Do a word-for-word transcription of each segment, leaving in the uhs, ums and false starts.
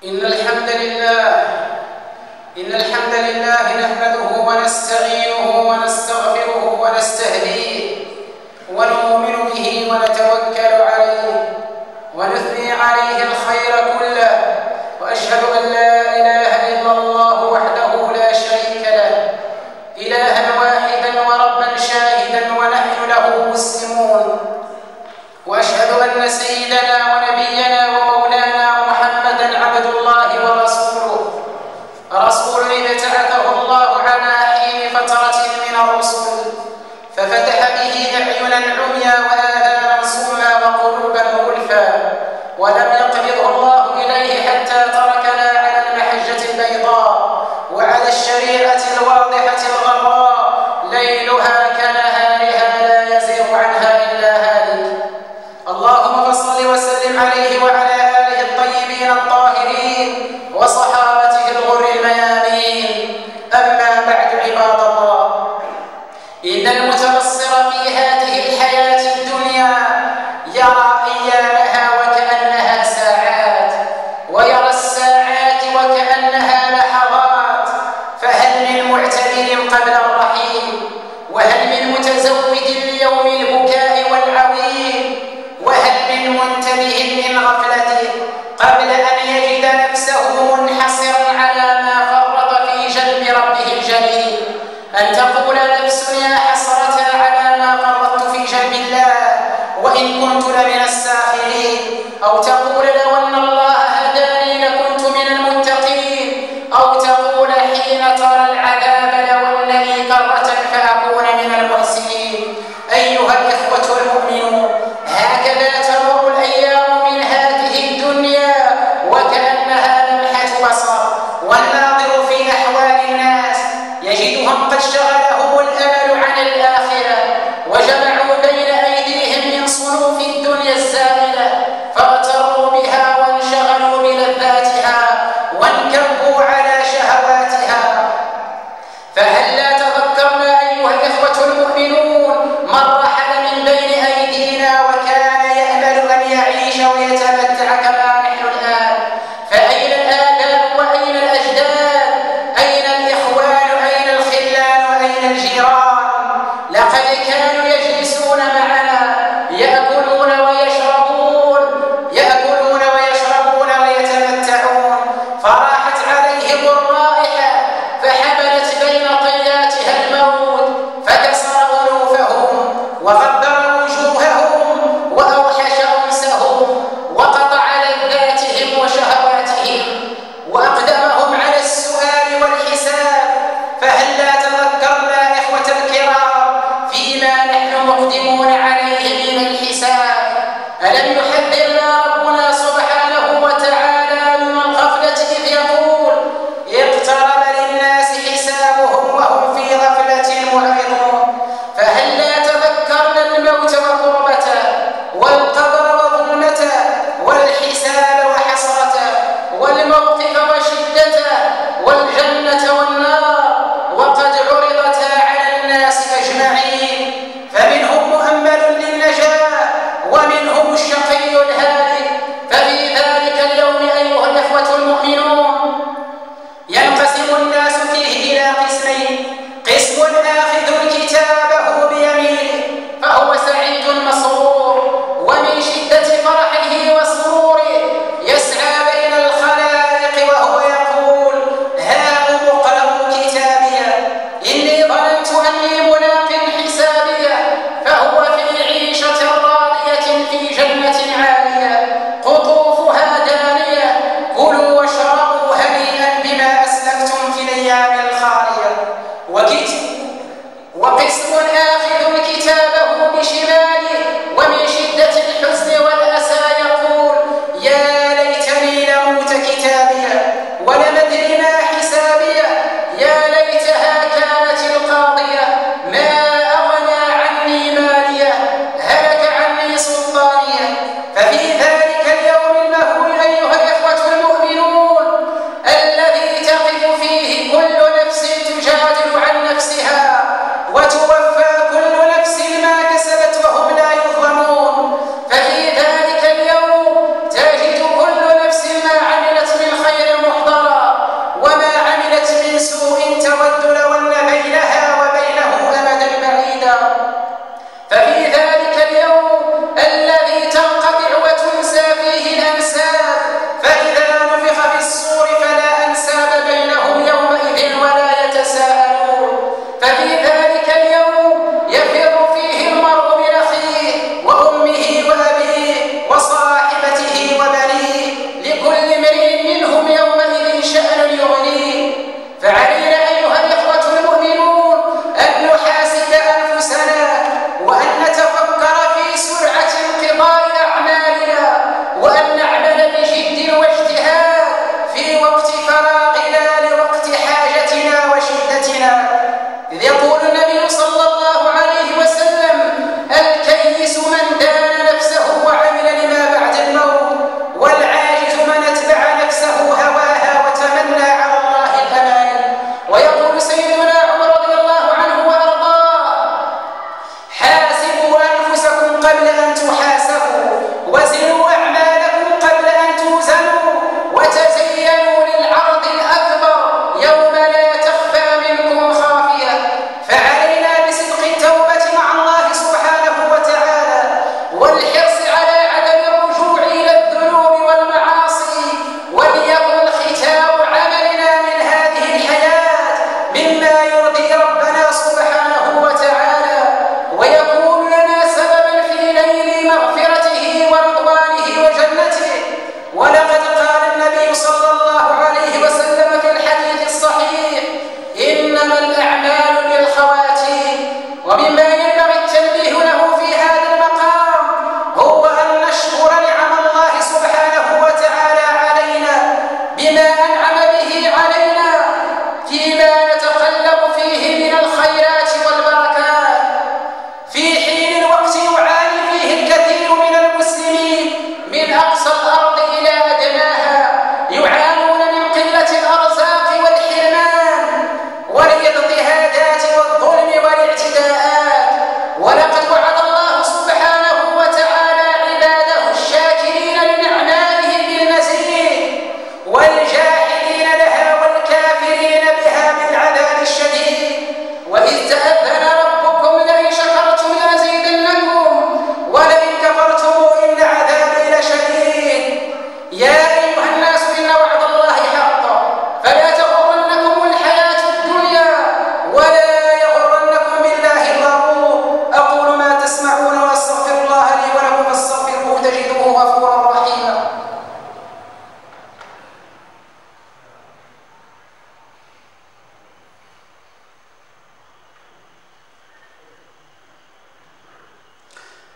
إن الحمد لله إن الحمد لله نحمده ونستعينه ونستغفره ونستهديه ونؤمن به ونتوكل عليه ونثني عليه الخير كله، وأشهد أن لا إله إلا الله وحده لا شريك له، إلها واحدا وربا شاهدا ونحن له مسلمون. وأشهد أن سيدنا ونبينا ومولانا محمدا عبد الله ورسوله، رسول ابتعثه الله على حين فترة من الرسل ففتح به أعينا عميا وآذانا صما وقلوبا غلفا، ولم يقبضه الله إليه حتى تركنا على المحجة البيضاء وعلى الشريعة الواضحة الغراء، ليلها كنهارها لا يزيغ عنها إلا هالك. اللهم صل وسلم عليه وعلى آله الطيبين الطاهرين وصحابته الغر الميامين. أما بعد، عباد الله، إن المتبصر في هذه الحياة الدنيا يرى أيامها وكأنها ساعات، ويرى الساعات وكأنها لحظات، فهل من معتبر قبل الرحيل؟ وهل من متزود ليوم البكاء والعويل؟ وهل من منتبه من غفلته قبل أن يجد نفسه منحصرا على ما فرط في جنب ربه الجليل؟ أن تقول نفس يا حسرة على ما فرطت في جنب الله وإن كنت لمن الساخرين، أو تقول لو أن الله هداني لكنت من المتقين، أو تقول حين ترى العذاب لو أنني كرة فأكون من المحسنين. أيها الإخوة المؤمنون، هكذا تمر الأيام من هذه الدنيا وكأنها لمحة بصر،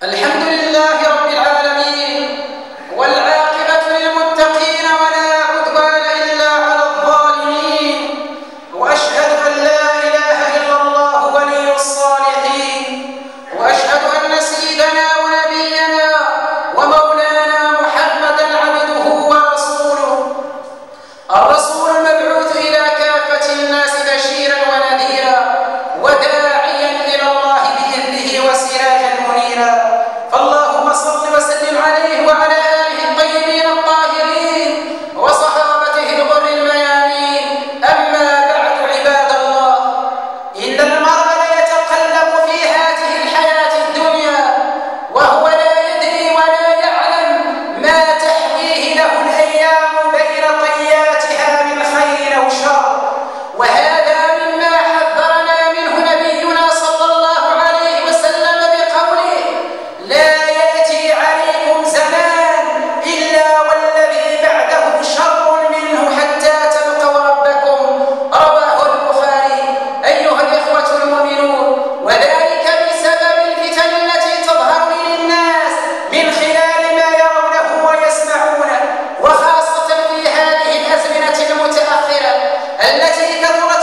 الحمد لله رب العالمين، والعاقبة للمتقين ولا عدوان إلا على الظالمين، وأشهد أن لا إله إلا الله ولي الصالحين، وأشهد أن سيدنا ونبينا ومولانا محمدا عبده ورسوله، الرسول المبعوث إلى كافة الناس بشيرا ونذيرا وداعيا إلى الله بإذنه وسراجا منيرا. فاللهم صل وسلم عليه وعلى آله الطيبين الطاهرين وصحابته الغر الميامين. أما بعد عباد الله، إن المرء ليتقلب في هذه الحياة الدنيا وهو لا يدري ولا يعلم ما تحويه له الأيام بين طياتها من خير أو شر، وهذا مما حذرنا منه نبينا صلى الله عليه وسلم بقوله: لا يأتي عليكم زمان إلا والذي بعده شر منه حتى تلقوا ربكم. رواه البخاري. أيها الإخوة المؤمنون، وذلك بسبب الفتن التي تظهر للناس من خلال ما يرونه ويسمعونه، وخاصة في هذه الأزمنة المتأخرة التي كثرت